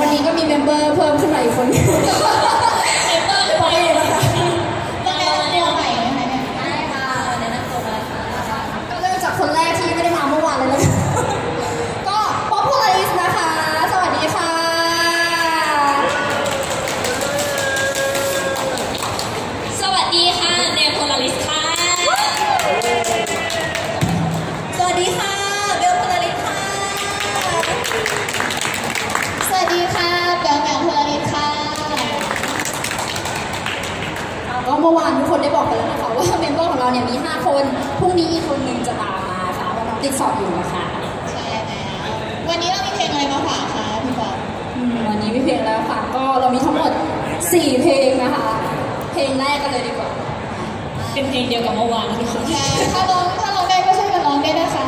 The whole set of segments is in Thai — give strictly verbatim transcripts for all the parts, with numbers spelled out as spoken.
วันนี้ก็มีเมมเบอร์เพิ่มขึ้นมาอีกคนนึงเมมเบอร์คือใครนะคะจะแนะนำตัวใหม่ไหมคะเนี่ยได้ค่ะแนะนำตัวมาค่ะก็เริ่มจากคนแรกที่ไม่ได้มาเมื่อวานเลยแล้วก็ป๊อปปูล่าริสนะคะสวัสดีค่ะสวัสดีค่ะเนโพลาริสค่ะสวัสดีค่ะเบลโพลาริสค่ะสวัสดีค่ะแบลแบลโพลาริสค่ะก็เมื่อวานทุกคนได้บอกไปแล้วนะคะว่าเมมเบอร์ของเราเนี่ยมีห้าคนพรุ่งนี้อีกคนนึงจะตามมาค่ะเพราะน้องติดสอบอยู่นะคะใช่แล้ววันนี้เรามีเพลงอะไรมาฝากคะพี่บอลวันนี้มีเพลงแล้วค่ะก็เรามีทั้งหมดสี่เพลงนะคะเพลงแรกกันเลยดีกว่าเป็นเพลงเดียวกับเมื่อวานนะทุกคนถ้าร้องถ้าร้องได้ก็ช่วยกันร้องได้นะคะ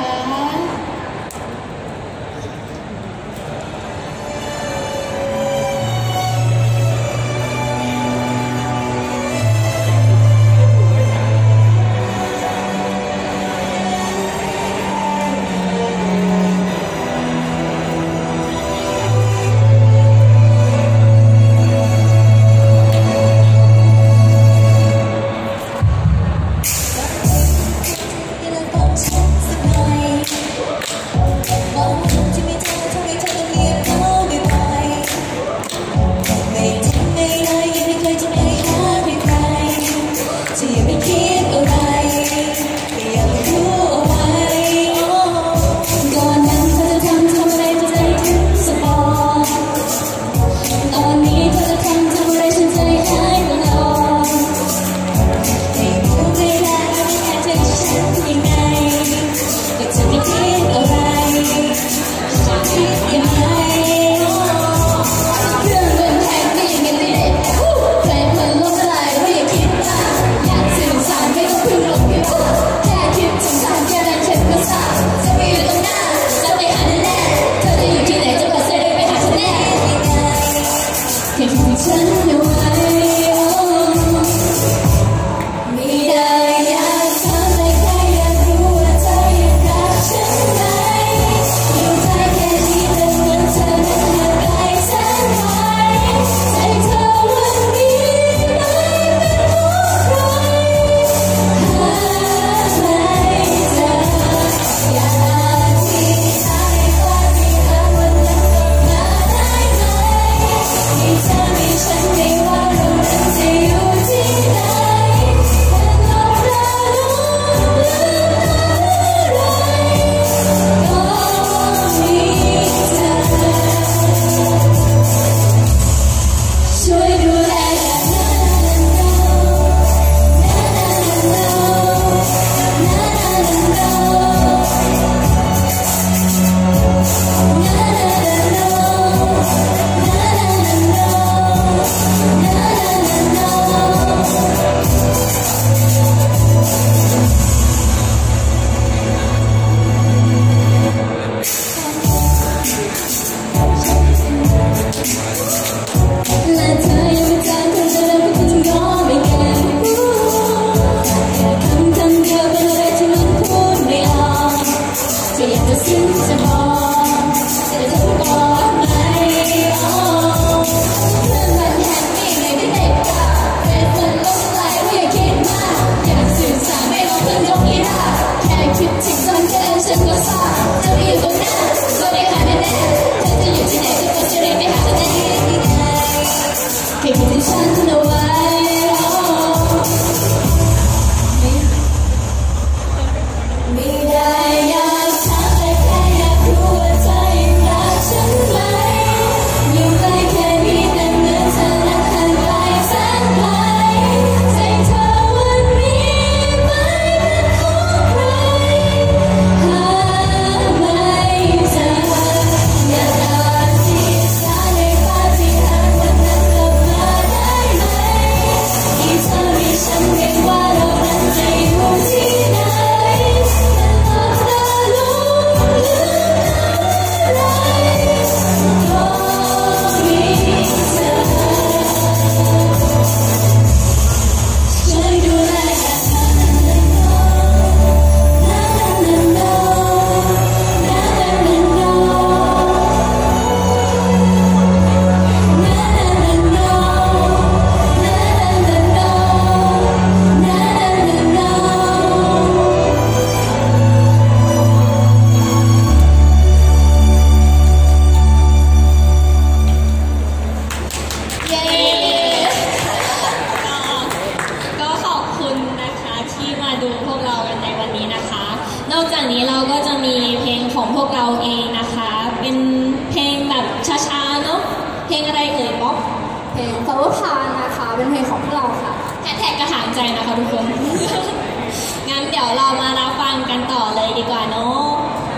งอะไรเอ่ยป๊อปเพลง Flower Pan นะคะเป็นเพลงของพวกเราค่ะแฮชแท็กกระถางใจนะคะทุกคน งั้นเดี๋ยวเรามารับฟังกันต่อเลยดีกว่าเนาะ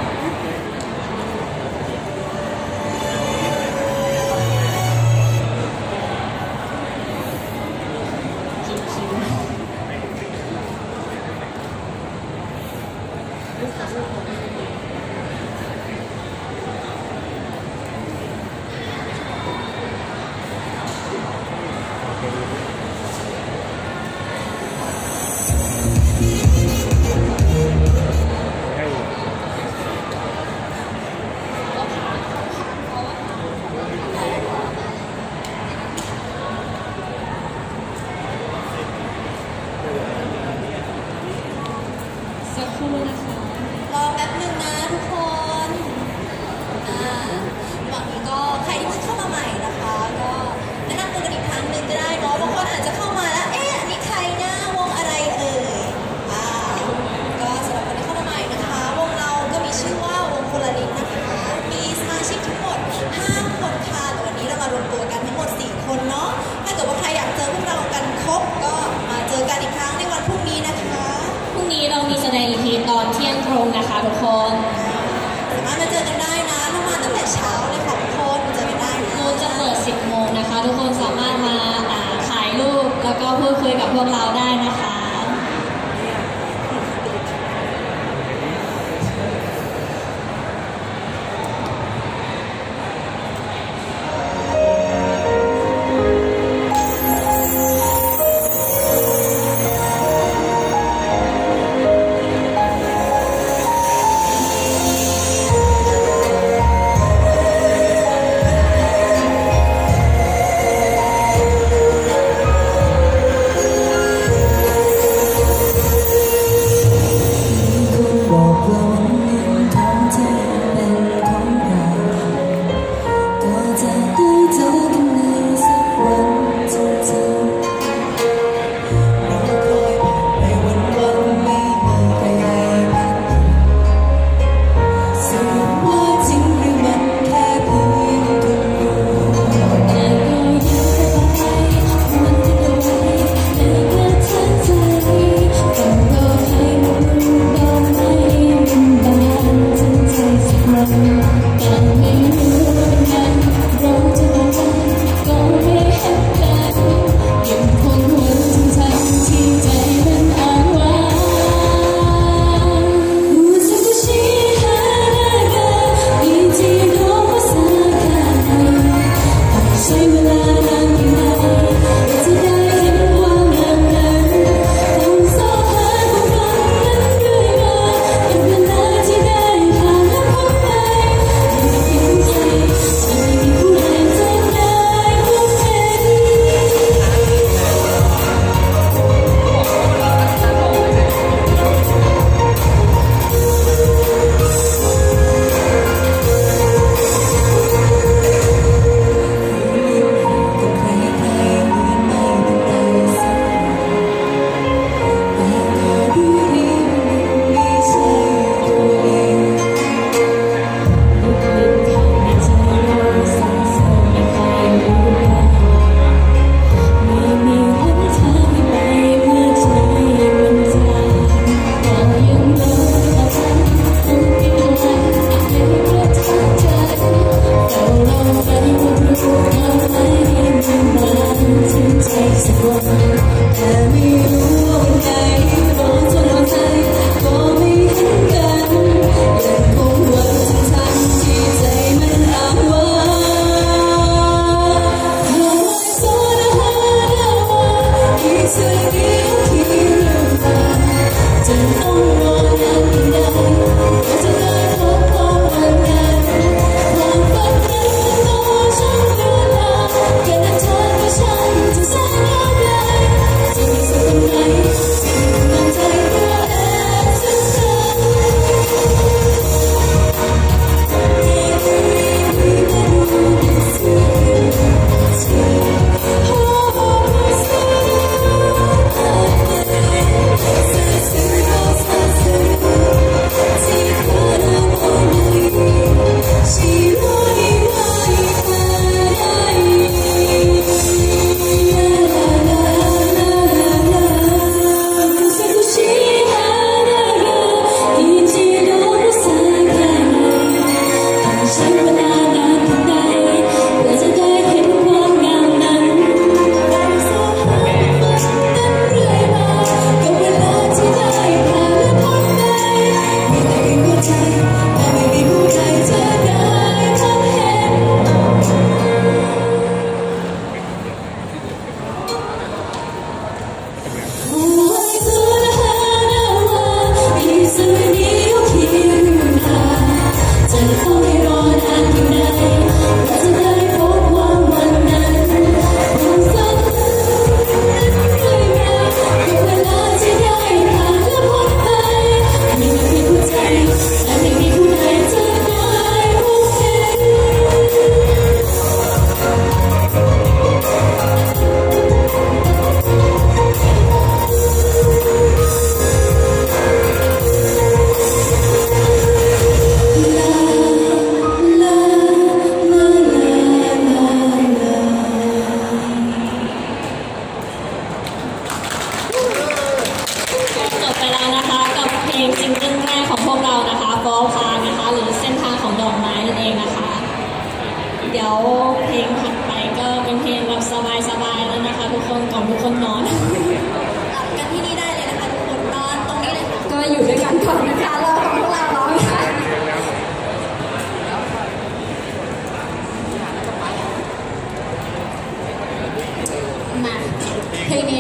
สักครู่นะคะรอแป๊บหนึ่งนะทุกคนอ่าระหว่างนี้ก็ใครที่เพิ่งเข้ามาใหม่นะคะ ก็แนะนำตัวกันอีกครั้งหนึ่งก็ได้เนาะบางคนอาจจะเข้ามาแล้วเอ๊ะอันนี้ใครนะวงอะไรเอ่ยอ่าก็สำหรับคนที่เข้ามาใหม่นะคะวงเราก็มีชื่อว่าวงโพลาริสนะคะ มีสมาชิกทั้งหมดห้าคนค่ะแต่วันนี้เรามารวมตัวกันทั้งหมดสี่คนเนาะถ้าเกิดว่าใครอยากเจอพวกเรากันครบก็มาเจอกันอีกครั้งในวันพรุ่งนี้นะคะพรุ่งนี้เรามีแสดงอีกทีตอนเที่ยงตรงนะคะทุกคนสามารถมาเจอกันได้นะถ้ามาตั้งแต่เช้าเลยค่ะทุกคนมาเจอกันได้นะบูธจะเปิด สิบโมงนะคะ ทุกคนสามารถมาอ่าถ่ายรูปแล้วก็พูดคุยกับพวกเราได้นะคะ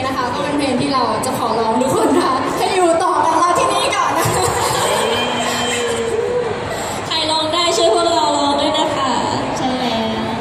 นะคะ ก็เป็นเพลงที่เราจะขอร้องทุกคนค่ะให้อยู่ต่อกับเราที่นี่ก่อนนะใครร้องได้ช่วยพวกเราร้องด้วยนะคะใช่แล้ว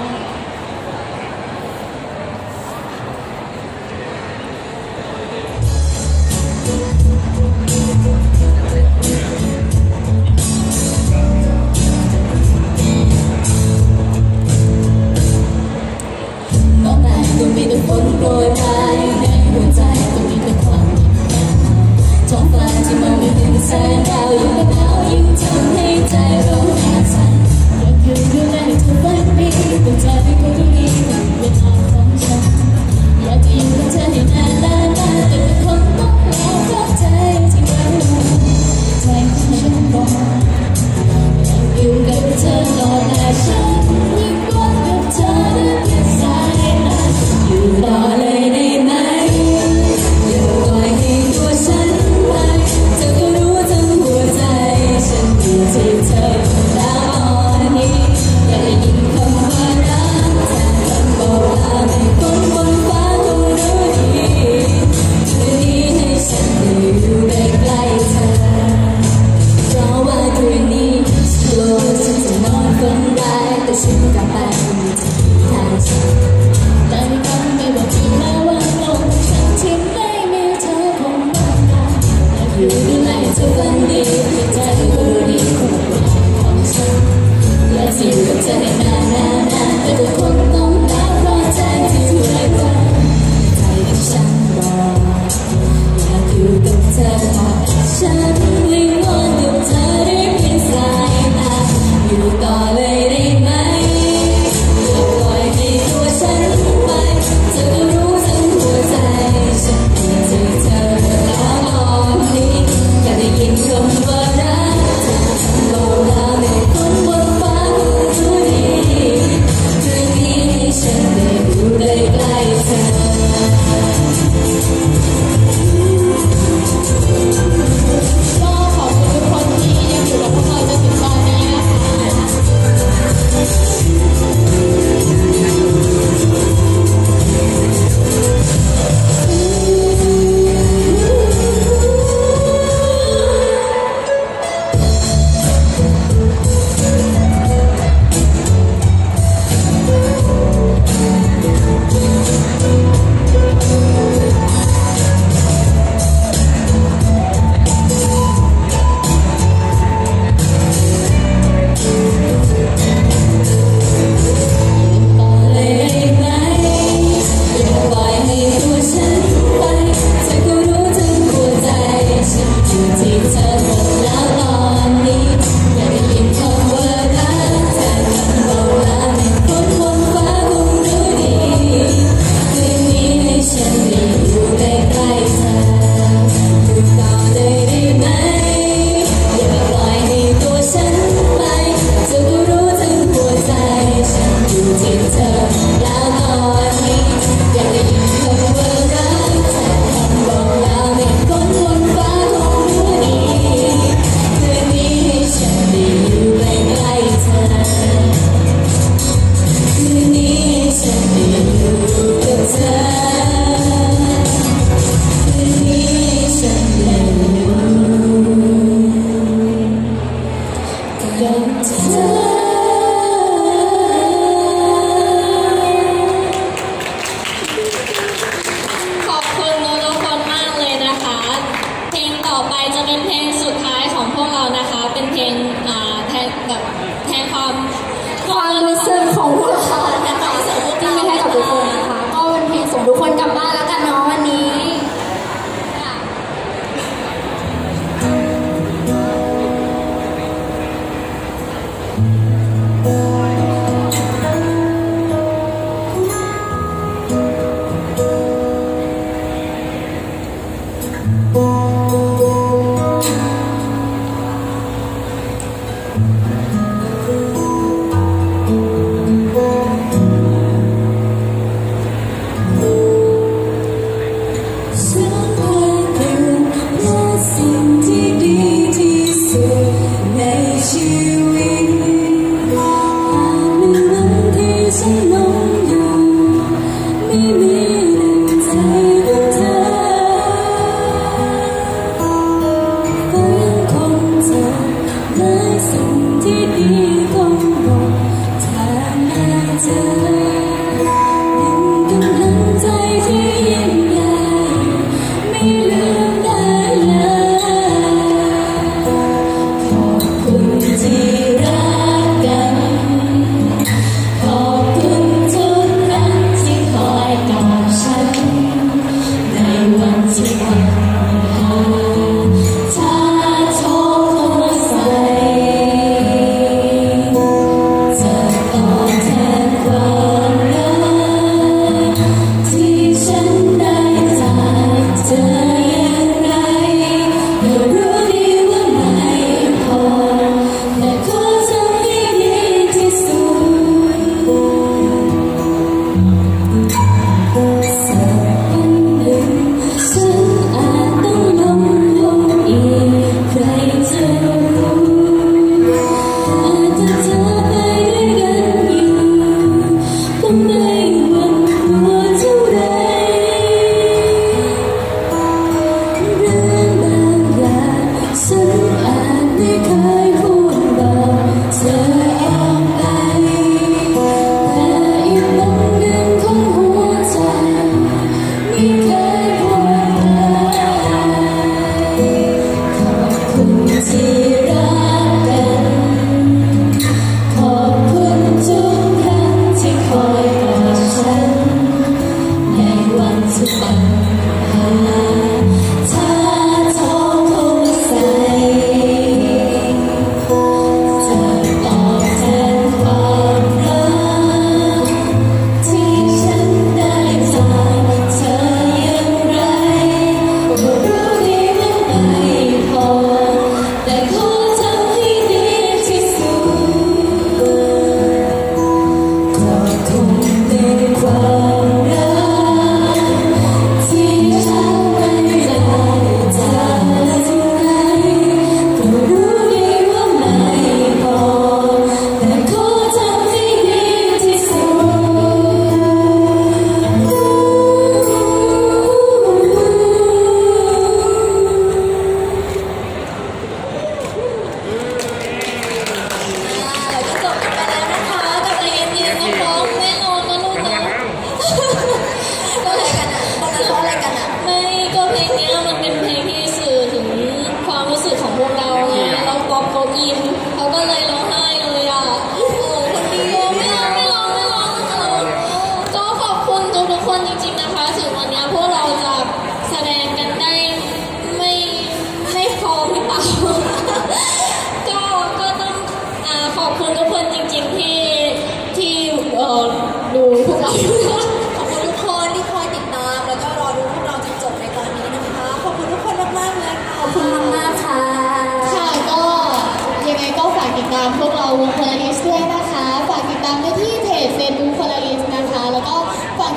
มองไปก็มีแต่ฝนโปรยปลายในหัวใจก็มีแต่ความเหงาท้องฟ้าที่มองไม่เห็นแสงดาวยิ่งหนาวยิ่งทำให้ใจเราหนาสั่นอยากอยู่ดูแลเธอฝันดีแต่ใจก็ไม่มีเวลาของฉันอยากจะอยู่กับเธอให้นานนานนานแต่ก็คงต้องแล้วเพราะใจที่เราใจของฉันบอกอยากอยู่กับเธอตลอดแต่ฉันยิ่งกว่ากับเธอได้เพียงสายตาอยู่ต่อเลยได้ไหมอย่าปล่อยให้ตัวฉันไปเธอก็รู้ทั้งหัวใจฉันอยู่ที่เธอแล้วตอนนี้อยากได้ยินคำว่ารักแทนคำบอกลาไม่พ้นบนฟ้าคงรู้ดีคืนนี้ให้ฉันได้อยู่ใกล้ๆเธอเพราะว่าคืนนี้ฉันกลัวฉันจะนอนฝันร้ายแต่ฉันกลับไปมีเธอที่ทางฉันแต่ไม่ต้องไม่บอกที่แม้ว่าโลกฉันที่ไม่มีเธอคงต้องการอยากอยู่ดูแลเธอฝันดีใจก็รู้ดีคงเป็นของฉันอยากจะอยู่กับเธอให้นานนานนานแต่ก็คงต้องแล้วเพราะใจที่เธอไว้ใจที่ฉันบอกอยากอยู่กับเธอต่อฉันวิงวอนกับเธอได้เพียงสายตาอยู่ต่อเลยได้ไหมอย่าปล่อยให้ตัวฉันไปเธอก็รู้ทั้งหัวใจฉันมีที่เธอแล้วตอนนี้อยากได้ยินคำว่ารักจากคำบอกลาไม่พ้นบนฟ้าคงรู้ดีคืนนี้ให้ฉันได้อยู่ใกล้ๆเธอ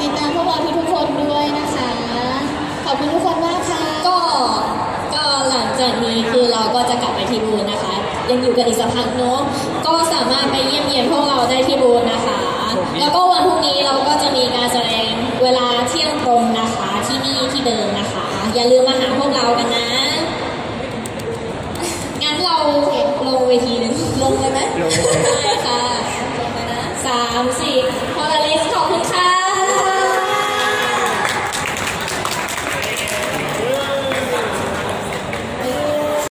ติดตามพวกเราทุกๆคนด้วยนะคะขอบคุณทุกคนมากค่ะก็ก็หลังจากนี้คือเราก็จะกลับไปที่บูธนะคะ ยังอยู่กันอีกสักพักเนาะก็สามารถไปเยี่ยมเยียนพวกเราได้ที่บูธนะคะแล้วก็วันพรุ่งนี้เราก็จะมีการแสดงเวลาเที่ยงตรงนะคะที่นี่ที่เดิมนะคะ อย่าลืมมาหาพวกเรากันนะงั้นเราลงเวทีเลยลงเลยไหมลงเลยค่ะลงเลยนะสามสี่พอลาลิสขอบคุณค่ะ